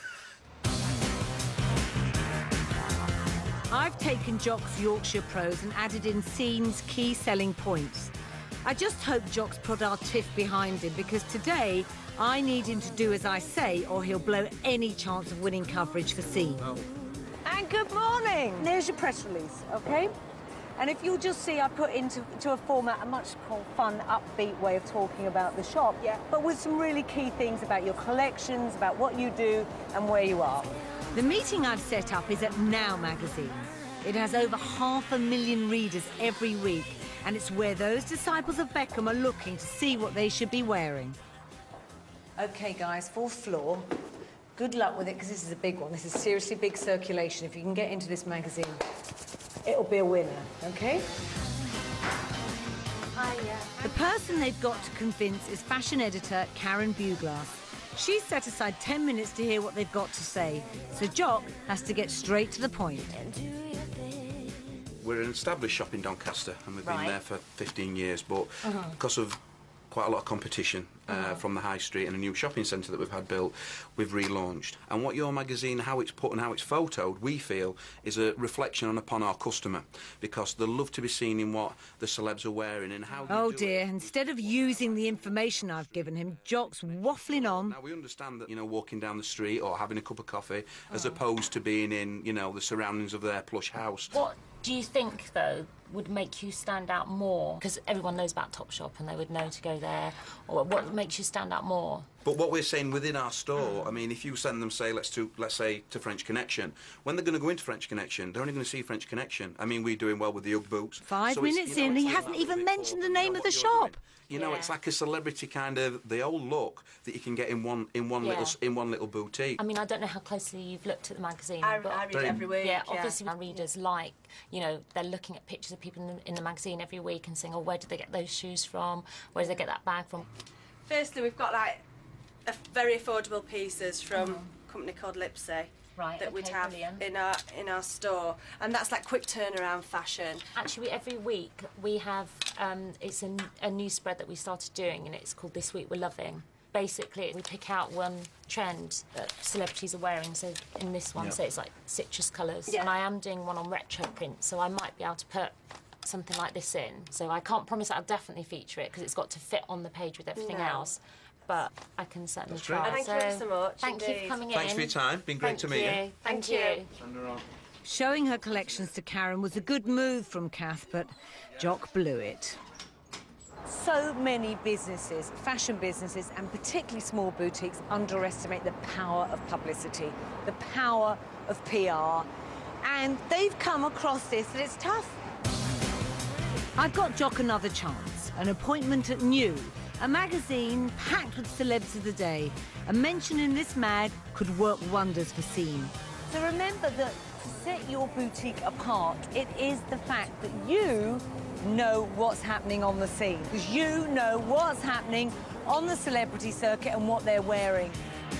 I've taken Jock's Yorkshire prose and added in Scene's key selling points. I just hope Jock's put our tiff behind him because today I need him to do as I say or he'll blow any chance of winning coverage for Scene. Oh. And good morning. There's your press release, OK? And if you'll just see, I put into to a format a much more fun, upbeat way of talking about the shop, yeah, but with some really key things about your collections, about what you do and where you are. The meeting I've set up is at Now magazine. It has over half a million readers every week, and it's where those disciples of Beckham are looking to see what they should be wearing. OK, guys, fourth floor. Good luck with it, because this is a big one. This is seriously big circulation. If you can get into this magazine, it'll be a winner, OK? Hiya. The person they've got to convince is fashion editor Karen Buglass. She's set aside ten minutes to hear what they've got to say, so Jock has to get straight to the point. We're an established shop in Doncaster, and we've Right. been there for fifteen years, but Uh-huh. because of quite a lot of competition uh, Uh-huh. from the high street and a new shopping centre that we've had built, we've relaunched. And what your magazine, how it's put and how it's photoed, we feel, is a reflection on upon our customer, because they love to be seen in what the celebs are wearing and how. Oh dear, instead of using the information I've given him, Jock's waffling on. Now, we understand that, you know, walking down the street or having a cup of coffee, as opposed to being in, you know, the surroundings of their plush house. What do you think, though, would make you stand out more? Because everyone knows about Topshop and they would know to go there. Or what makes you stand out more? But what we're saying within our store, I mean, if you send them, say, let's to let's say to French Connection, when they're going to go into French Connection, they're only going to see French Connection. I mean, we're doing well with the Ugg boots. Five so minutes you know, in, he like hasn't even before, mentioned the you name know of the what you're shop. doing. You know, Yeah. it's like a celebrity kind of the old look that you can get in one in one Yeah. little in one little boutique. I mean, I don't know how closely you've looked at the magazine. I, but I read Very- it every week. Yeah, yeah. obviously our readers like, you know, they're looking at pictures of people in the, in the magazine every week and saying, oh, where did they get those shoes from? Where did they get that bag from? Firstly, we've got like a very affordable pieces from a company called Lipsy. Right, that we'd okay, have brilliant. in our in our store, and that's like quick turnaround fashion. Actually, every week we have, um, it's a, a new spread that we started doing, and it's called This Week We're Loving. Basically, we pick out one trend that celebrities are wearing, so in this one, Yeah. so it's like citrus colours. Yeah. And I am doing one on retro print, so I might be able to put something like this in. So I can't promise that I'll definitely feature it, because it's got to fit on the page with everything No. else. But I can certainly That's great. try. Thank you ever so much, Thank you indeed. for coming Thanks in. for your time. Been great Thank to meet you. you. Thank, Thank you. you. Send her on. Showing her collections to Karen was a good move from Cath, but Jock blew it. So many businesses, fashion businesses, and particularly small boutiques, underestimate the power of publicity, the power of P R. And they've come across this, that it's tough. I've got Jock another chance, an appointment at New, a magazine packed with celebs of the day. A mention in this mag could work wonders for Scene. So remember that to set your boutique apart, it is the fact that you know what's happening on the scene, because you know what's happening on the celebrity circuit and what they're wearing.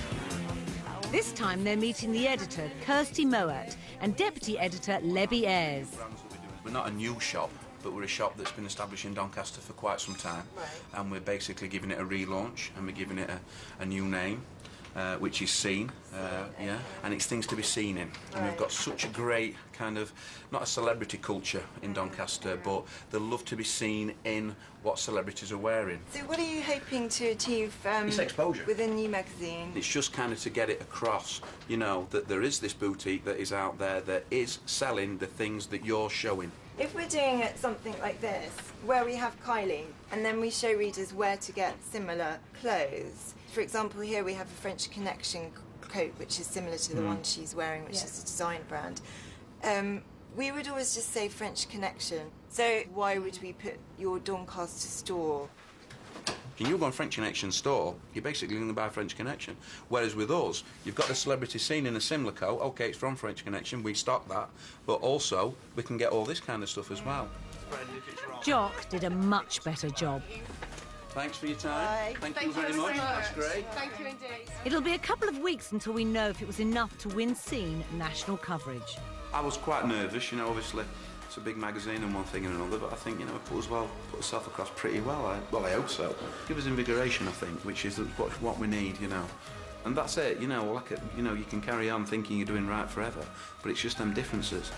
This time they're meeting the editor, Kirsty Moat, and deputy editor, Lebby Ayres. We're not a new shop, but we're a shop that's been established in Doncaster for quite some time. Right. And we're basically giving it a relaunch, and we're giving it a, a new name, uh, which is Seen, uh, yeah, and it's things to be seen in. And we've got such a great kind of, not a celebrity culture in Doncaster, but the love to be seen in what celebrities are wearing. So what are you hoping to achieve um, It's exposure. with a new magazine? It's just kind of to get it across, you know, that there is this boutique that is out there that is selling the things that you're showing. If we're doing it something like this, where we have Kylie, and then we show readers where to get similar clothes. For example, here we have a French Connection coat, which is similar to the Mm. one she's wearing, which Yeah. is a design brand. Um, we would always just say French Connection. So why would we put your Doncaster store? Can you go on French Connection store, you're basically going to buy French Connection. Whereas with us, you've got the celebrity scene in a similar coat. OK, it's from French Connection, we stock that. But also, we can get all this kind of stuff as well. Jock did a much better job. Thanks for your time. Thank, Thank you very you so much. much. That's great. Thank you indeed. It'll be a couple of weeks until we know if it was enough to win Scene national coverage. I was quite nervous, you know, obviously. It's a big magazine and one thing and another, but I think, you know, I put as well, put herself across pretty well. I, well, I hope so. Give us invigoration, I think, which is what, what we need, you know. And that's it, you know, like, a, you know, you can carry on thinking you're doing right forever, but it's just them differences.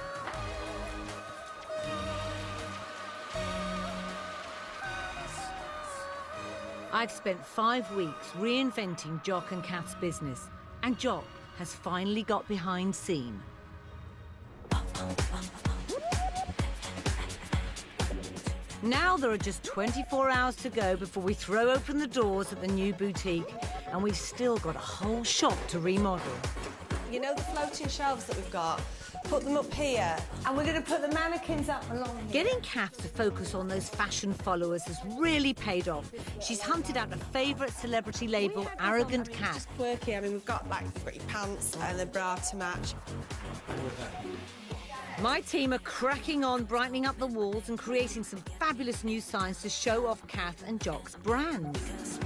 I've spent five weeks reinventing Jock and Cath's business, and Jock has finally got behind Scene. Now there are just twenty-four hours to go before we throw open the doors at the new boutique, and we've still got a whole shop to remodel. You know the floating shelves that we've got? Put them up here, and we're going to put the mannequins up along here. Getting Cath to focus on those fashion followers has really paid off. She's hunted out a favourite celebrity label, Arrogant Cat. Quirky. I mean, we've got like you've got your pants and a bra to match. My team are cracking on, brightening up the walls and creating some fabulous new signs to show off Cath and Jock's brands.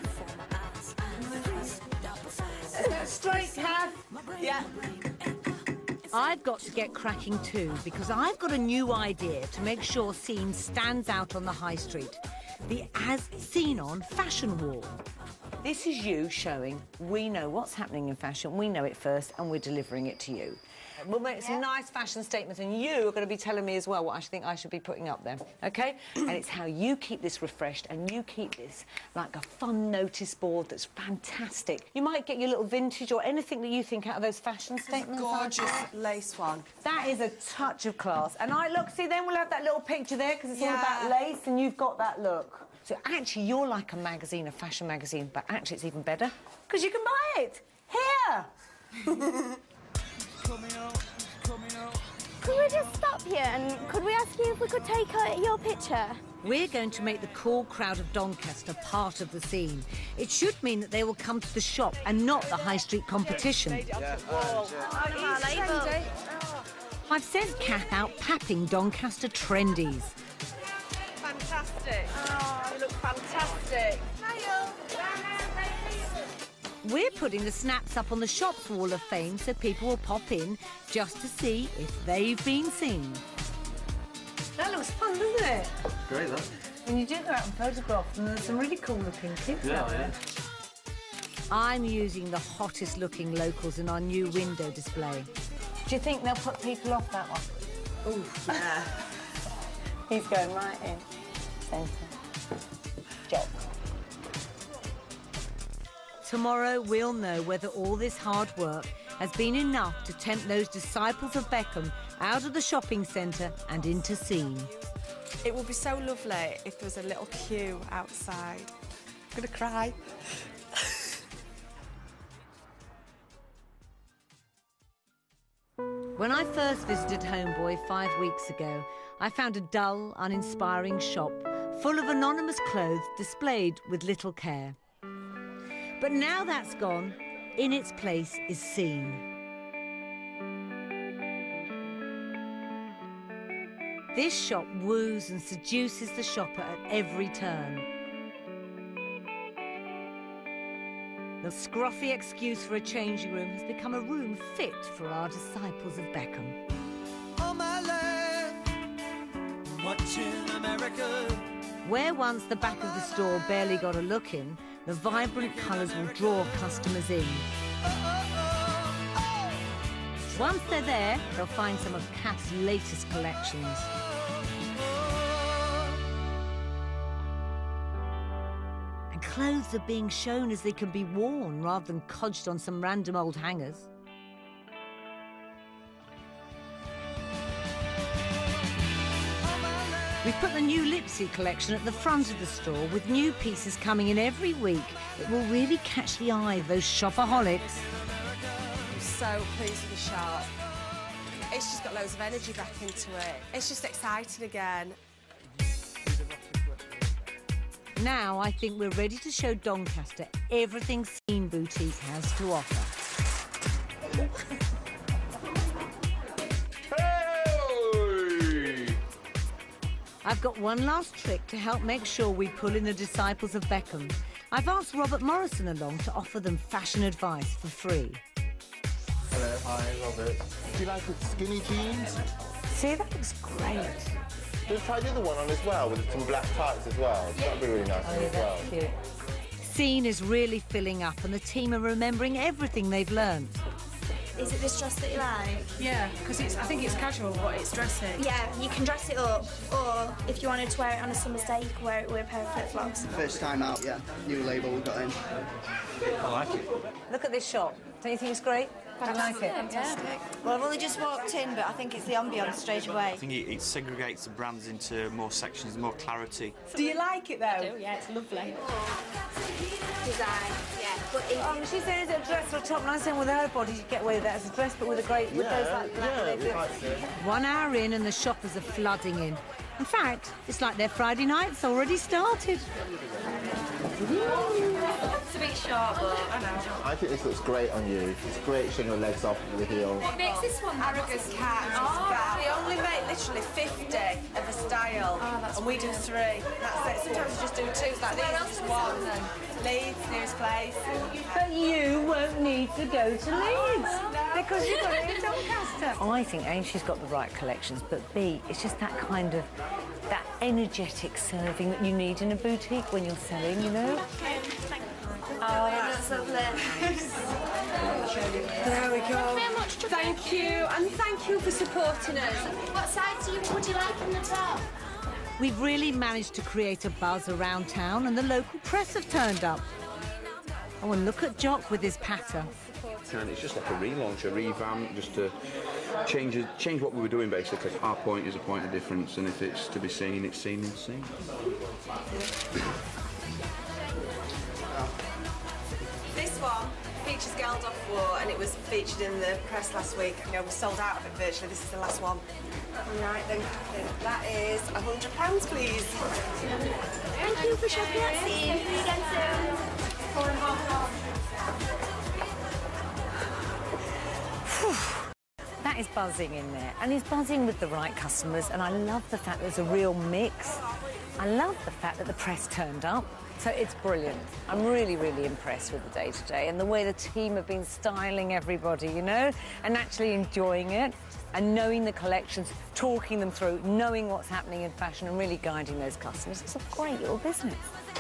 Straight, Cath. Yeah. I've got to get cracking too, because I've got a new idea to make sure Scene stands out on the high street. The As Seen On fashion wall. This is you showing we know what's happening in fashion, we know it first, and we're delivering it to you. We'll make some nice fashion statements, and you are going to be telling me as well what I think I should be putting up there, OK? And it's how you keep this refreshed and you keep this like a fun notice board that's fantastic. You might get your little vintage or anything that you think out of those fashion statements. Gorgeous lace one. That is a touch of class. And I look, see, then we'll have that little picture there because it's Yeah. all about lace and you've got that look. So actually, you're like a magazine, a fashion magazine, but actually it's even better because you can buy it here. Could we just stop here and could we ask you if we could take uh, your picture? We're going to make the cool crowd of Doncaster part of the scene. It should mean that they will come to the shop and not the high street competition. Yeah, uh, I've sent Cath out papping Doncaster trendies. Fantastic. Oh, you look fantastic. We're putting the snaps up on the shop's wall of fame so people will pop in just to see if they've been seen. That looks fun, doesn't it? Great, that. And you do go out and photograph and there's some really cool looking kids Yeah, out there. yeah. I'm using the hottest looking locals in our new window display. Do you think they'll put people off that one? Ooh, yeah. He's going right in. Centre. Jock. Tomorrow we'll know whether all this hard work has been enough to tempt those disciples of Beckham out of the shopping centre and into scene. It would be so lovely if there was a little queue outside. I'm going to cry. When I first visited Homeboy five weeks ago, I found a dull, uninspiring shop full of anonymous clothes displayed with little care. But now that's gone, in its place is Scene. This shop woos and seduces the shopper at every turn. The scruffy excuse for a changing room has become a room fit for our disciples of Beckham. On my land, watching America. Where once the back of the store barely got a look in, the vibrant colours will draw customers in. Once they're there, they'll find some of Cath's latest collections. And clothes are being shown as they can be worn rather than codged on some random old hangers. We've put the new Lipsy collection at the front of the store with new pieces coming in every week that will really catch the eye of those shopaholics. I'm so pleased with the shop. It's just got loads of energy back into it. It's just exciting again. Now I think we're ready to show Doncaster everything Scene Boutique has to offer. I've got one last trick to help make sure we pull in the disciples of Beckham. I've asked Robert Morrison along to offer them fashion advice for free. Hello, hi, Robert. Do you like the skinny jeans? See, that looks great. Just try the other one on as well, with some black tights as well. That'd be really nice Oh, one yeah, as well. that's cute. Scene is really filling up and the team are remembering everything they've learned. Is it this dress that you like? Yeah, because it's. I think it's casual, but it's dressy. Yeah, you can dress it up, or if you wanted to wear it on a summer's day, you can wear it with a pair of flip-flops. First time out, yeah. New label we got in. I like it. Look at this shop. Don't you think it's great? I like it. Fantastic. Well, I've only just walked in, but I think it's the ambience straight away. I think it, it segregates the brands into more sections, more clarity. Do you like it, though? I do, yeah, it's lovely. Design, yeah. But if Um, she said it's a dress or a top, and I said with her body you'd get away with that as a dress, but with a great, with those like black yeah, legs. quite good. One hour in and the shoppers are flooding in. In fact, it's like their Friday night's already started. it's a bit short, but I know. I think this looks great on you. It's great showing your legs off with the heel. What makes this one Arrogance Cat? Oh, they only make literally fifty of a style, Oh, and we do three. That's it. Sometimes we just do two. It's like these, just one. Leeds, nearest place. But you won't need to go to Leeds because you've got it in Doncaster. I think A, she's got the right collections, but B, it's just that kind of that energetic serving that you need in a boutique when you're selling, you know. Oh, that's lovely. There we go. Very much to Thank you, and thank you for supporting us. What size do you, would you like in the top? We've really managed to create a buzz around town, and the local press have turned up. Oh, and look at Jock with his patter. And it's just like a relaunch, a revamp, just to change change what we were doing, basically. Our point is a point of difference, and if it's to be seen, it's seen and seen. This one features Geldof War, and it was featured in the press last week. You know, we sold out of it virtually. This is the last one. All right, then, that is one hundred pounds, please. Thank you for shopping at Scene. See you again soon. Four and a half pounds. That is buzzing in there, and it's buzzing with the right customers, and I love the fact there's a real mix. I love the fact that the press turned up, so it's brilliant. I'm really, really impressed with the day today and the way the team have been styling everybody, you know, and actually enjoying it and knowing the collections, talking them through, knowing what's happening in fashion and really guiding those customers. It's a great little business.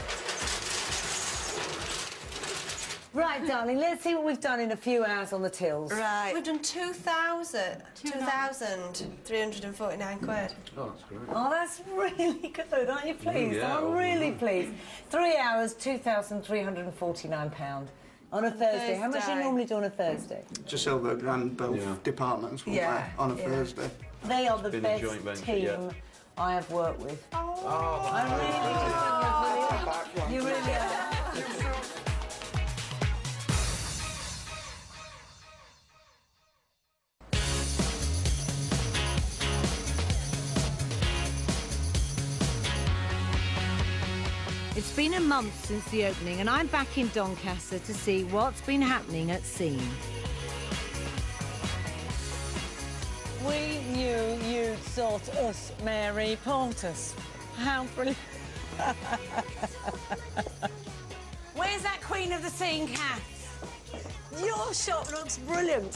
Right, darling, let's see what we've done in a few hours on the tills. Right. We've done two thousand, two thousand three hundred forty-nine quid. Oh, that's great. Oh, that's really good, aren't you pleased? Yeah, I'm well, really yeah. pleased. Three hours, two thousand three hundred forty-nine pounds on a Thursday. How much do you Thursday. normally do on a Thursday? Just over a grand both Yeah. departments won't Yeah, they, on a yeah. Thursday. They are the been a best joint venture, team yeah. I have worked with. Oh, I really do. You really are. It's been a month since the opening, and I'm back in Doncaster to see what's been happening at Scene. We knew you'd sort us, Mary Portas. How brilliant. Where's that queen of the scene, Cath? Your shop looks brilliant.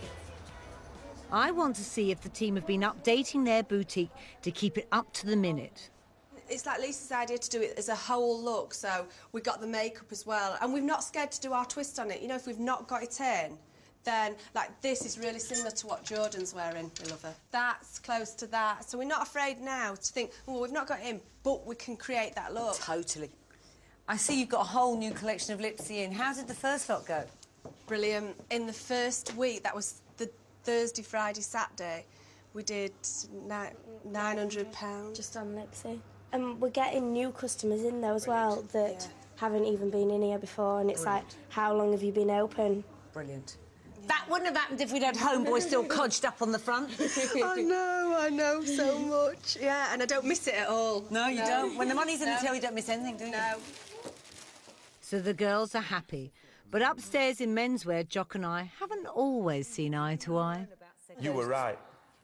I want to see if the team have been updating their boutique to keep it up to the minute. It's like Lisa's idea to do it as a whole look, so we got the makeup as well, and we've not scared to do our twist on it. You know, if we've not got it in, then, like, this is really similar to what Jordan's wearing. We love her. That's close to that. So we're not afraid now to think, well, we've not got it in, but we can create that look. Totally. I see you've got a whole new collection of lipsy in. How did the first lot go? Brilliant. In the first week, that was the Thursday, Friday, Saturday, we did nine hundred pounds. Just on Lipsy. And we're getting new customers in there as well that yeah. haven't even been in here before, and it's Brilliant. like, how long have you been open? Brilliant. That wouldn't have happened if we'd had Homeboy still codged up on the front. I know, I know so much. Yeah, and I don't miss it at all. No, you no. don't. When the money's in no. the till, you don't miss anything, do you? No. So the girls are happy. But upstairs in Menswear, Jock and I haven't always seen eye to eye. You were right.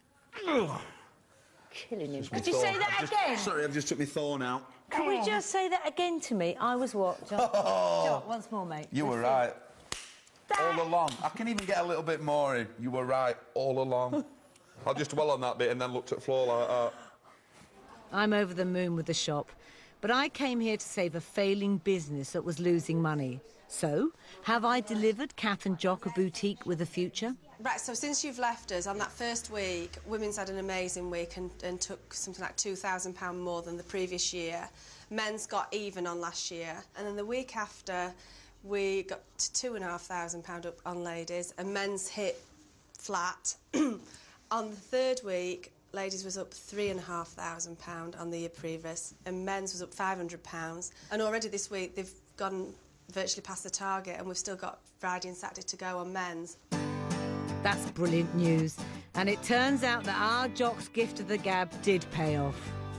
Killing him. Just my Could you thorn. say that I've just- again? Sorry, I've just took my thorn out. Can we just say that again to me? I was what, Jock? Jock, once more, mate. You were right. All along. I can even get a little bit more in. You were right all along. I just dwell on that bit and then looked at the floor like that. I'm over the moon with the shop, but I came here to save a failing business that was losing money. So, have I delivered Cath and Jock a boutique with a future? Right, so since you've left us, on that first week, women's had an amazing week and, and took something like two thousand pounds more than the previous year. Men's got even on last year. And then the week after, we got to two thousand five hundred pounds up on ladies, and men's hit flat. On the third week, ladies was up three thousand five hundred pounds on the year previous, and men's was up five hundred pounds. And already this week, they've gone virtually past the target, and we've still got Friday and Saturday to go on men's. That's brilliant news. And it turns out that our Jock's gift of the gab did pay off.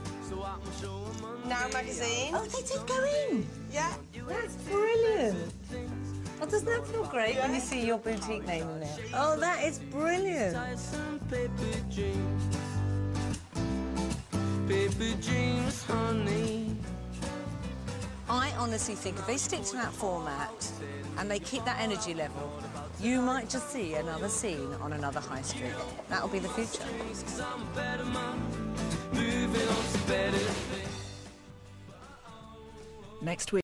Now magazine. Oh, they did go in? Yeah. That's brilliant. Oh, doesn't that feel great when you see your boutique name in there? Oh, that is brilliant. Paper dreams, honey. I honestly think if they stick to that format and they keep that energy level, you might just see another scene on another high street. That'll be the future. Next week.